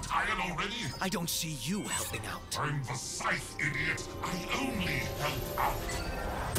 tired already? I don't see you helping out. I'm the scythe, idiot. I only help out.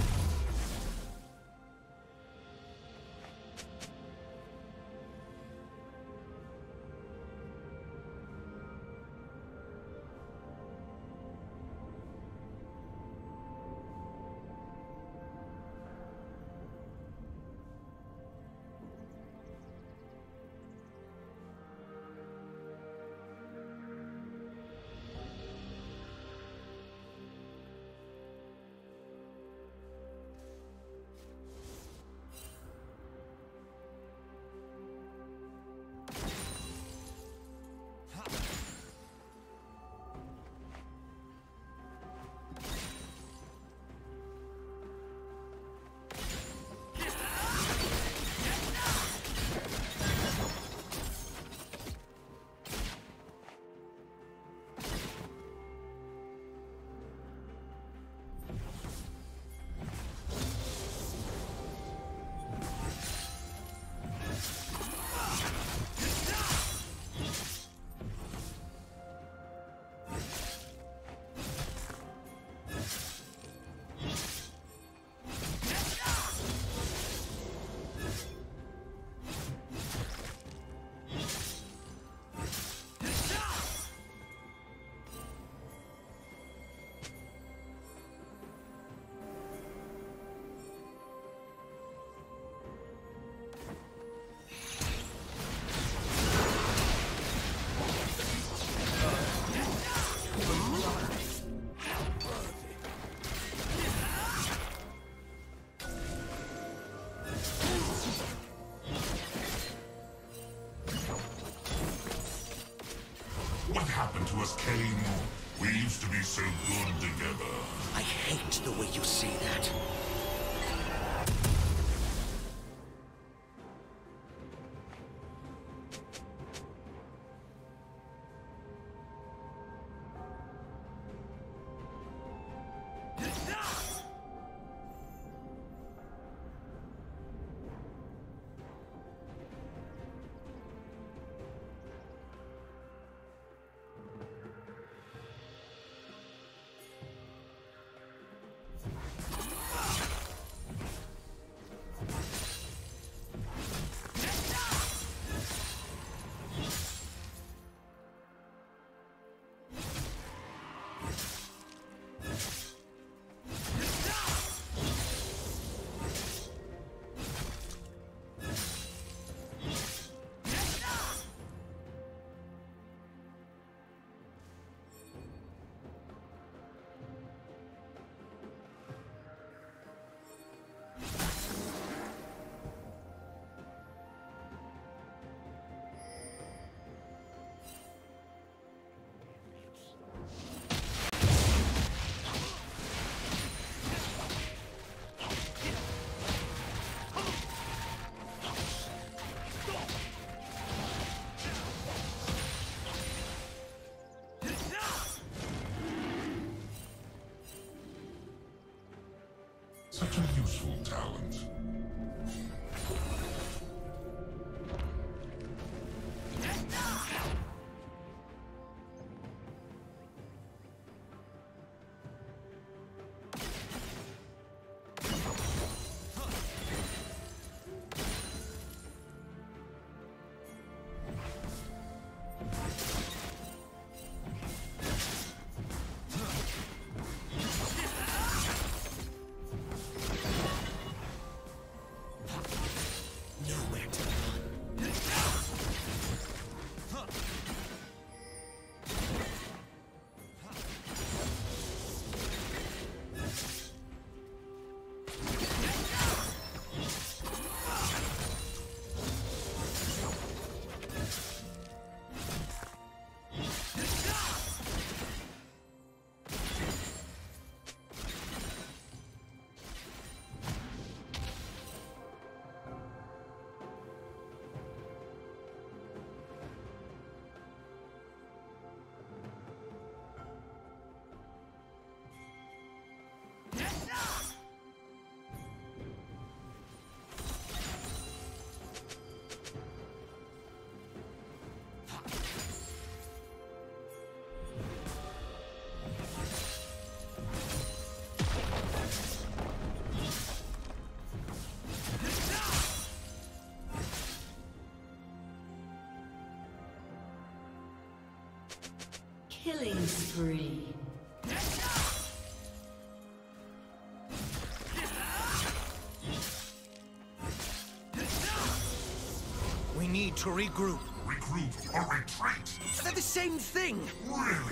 What happened to us, Kayn? We used to be so good together. I hate the way you say that. Such a useful talent. Killing spree. We need to regroup. Regroup or retreat? They're the same thing! Really?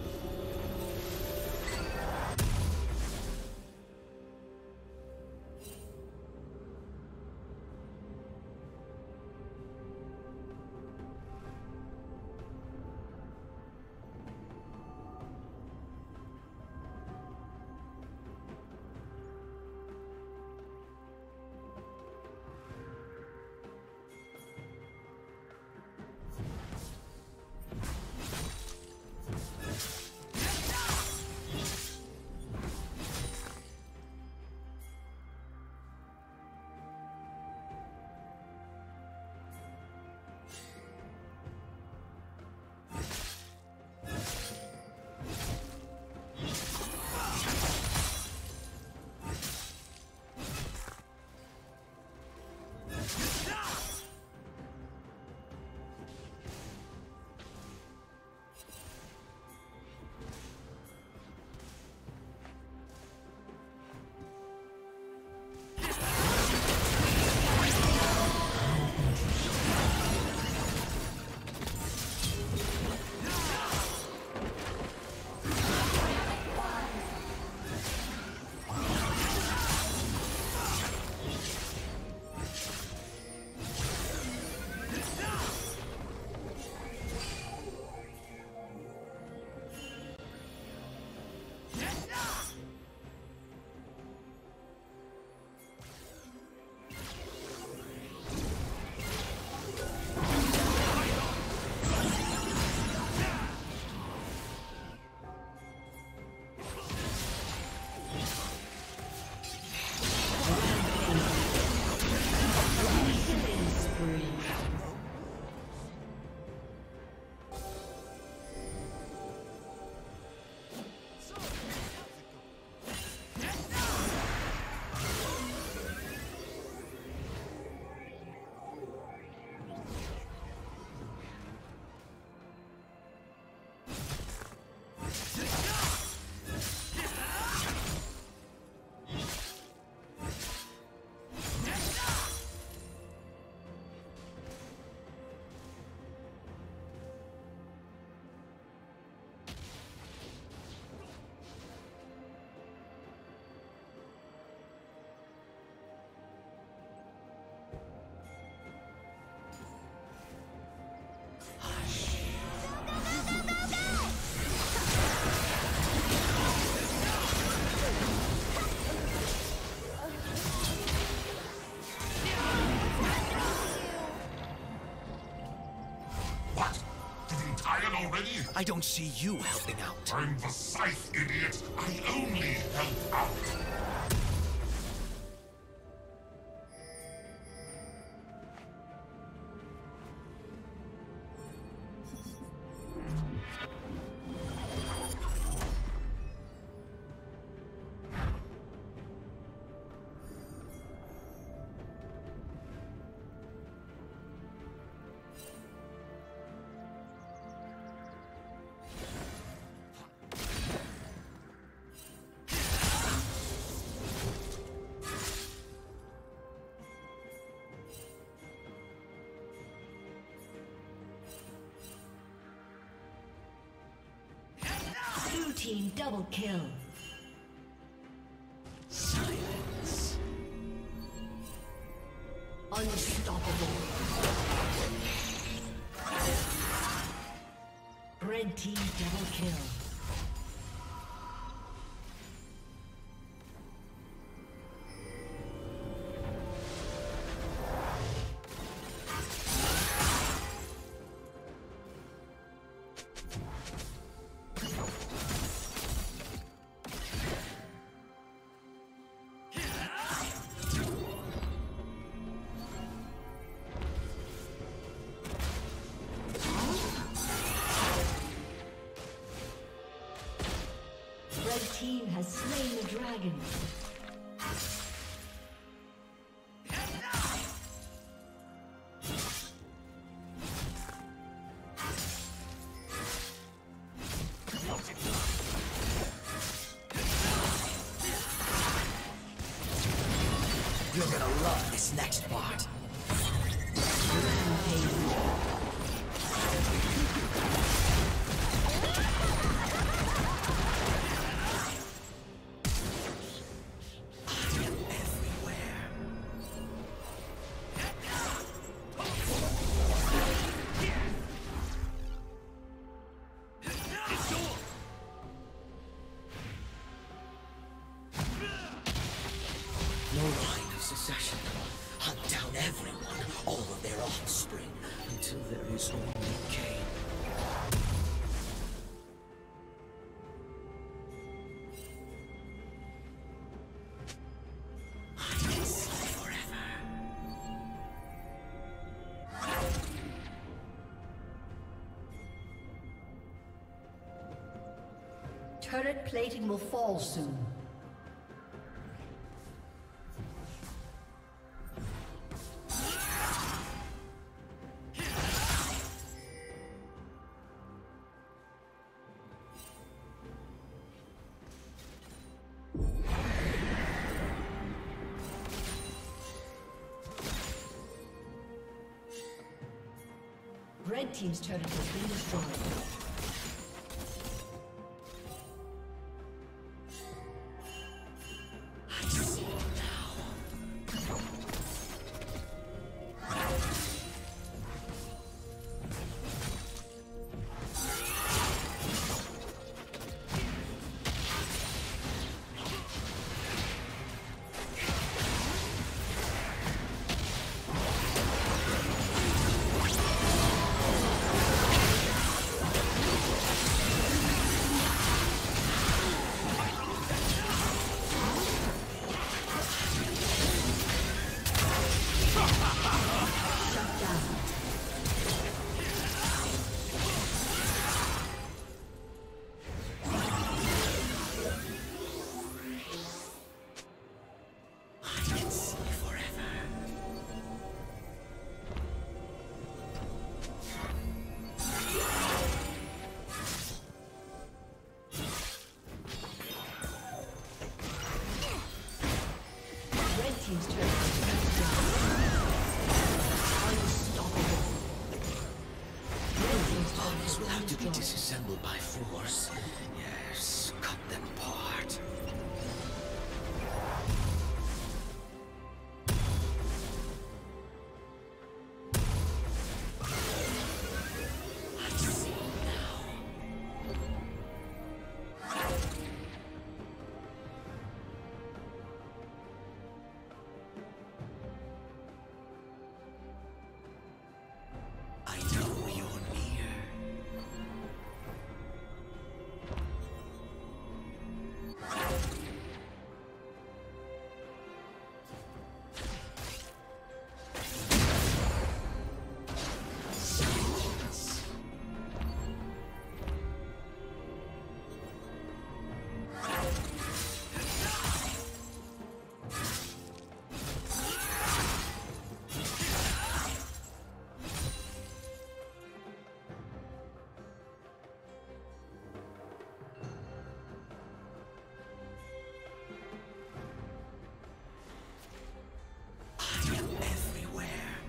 I don't see you helping out. I'm the scythe, idiot. I only help out. Team double kill. Silence. Unstoppable. Red team double kill. Team has slain the dragon. You're gonna love this next part. No line of succession. Hunt down everyone, all of their offspring, until there is only Kayn. I can see forever. Turret plating will fall soon. Red team's turret has been destroyed. Team's turret has been unstoppable. Red team's turret Armies will have to be destroyed. disassembled by force. Yes, cut them apart. I see now. I know you're near. I am everywhere.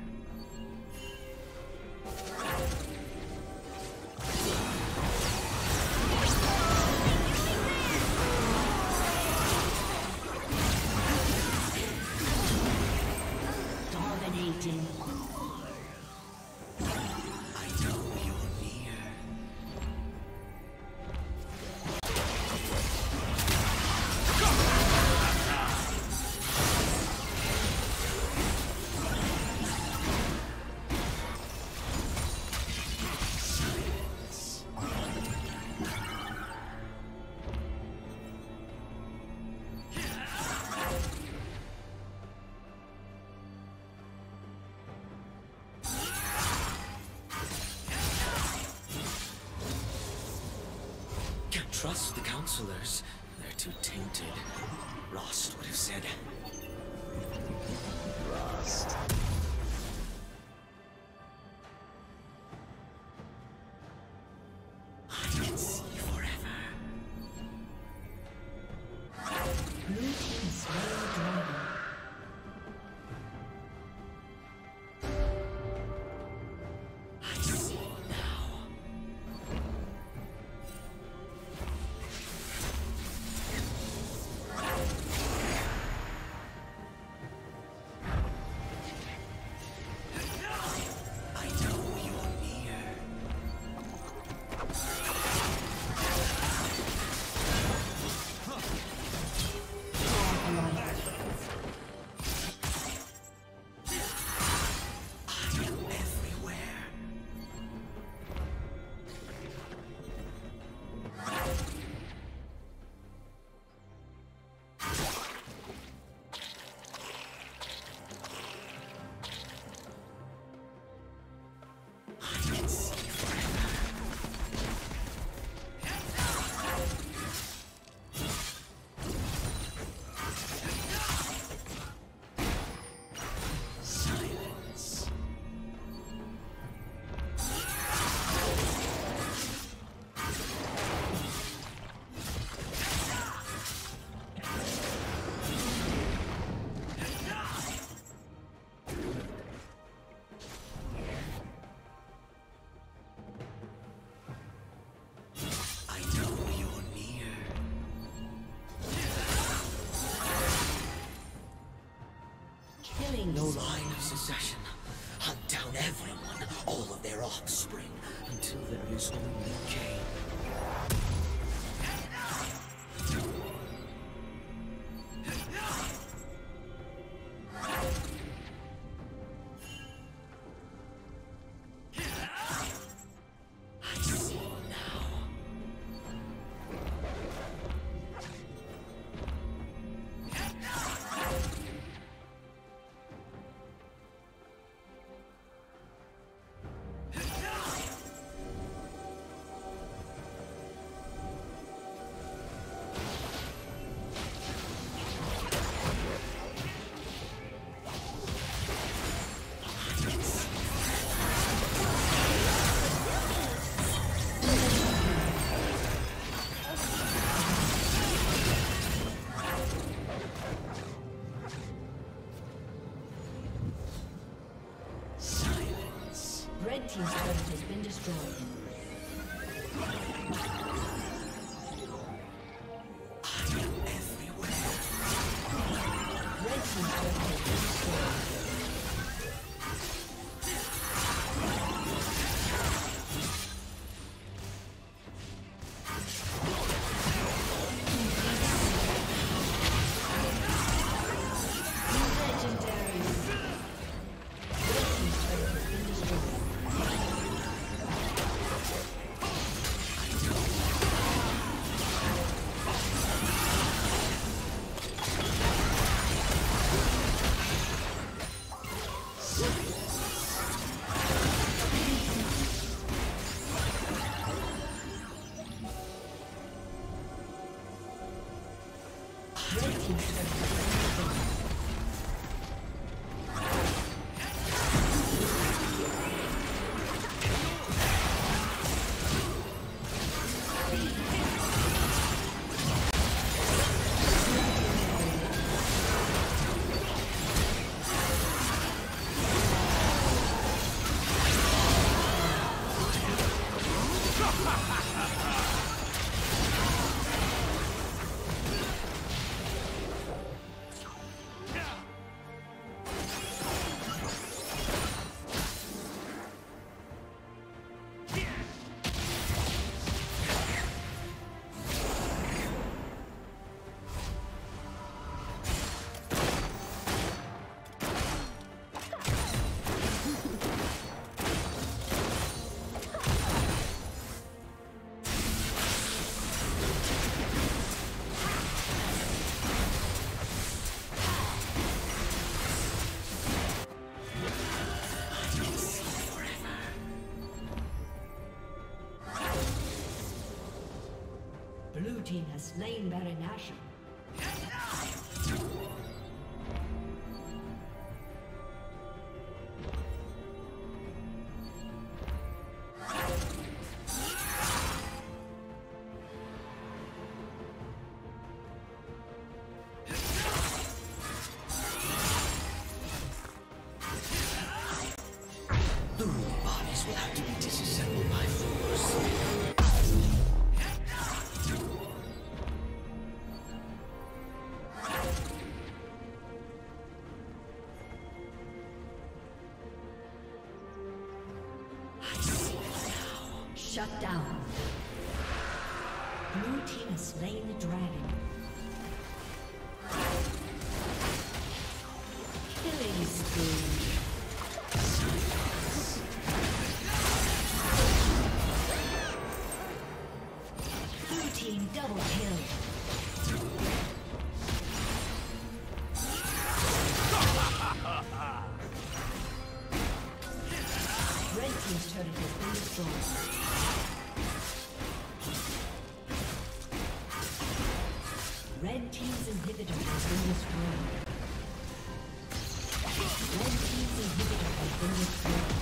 Dominating. I know you're near. Can't trust the counselors. They're too tainted. Rost would have said. Rost. I can see forever. Blue team slain the dragon. No line of succession. Hunt down everyone, all of their offspring, until there is only Kayn. Red team's turret has been destroyed. I am everywhere. Red team's turret has been destroyed. Blue team has slain Baron Akshan. The ruined bodies will have to be disassembled by force. Shut down. Blue team has slain the dragon. Killing spree. Blue team double kill. Red team's turret has been destroyed. Red team's inhibitor has been destroyed. Red team's inhibitor has been destroyed.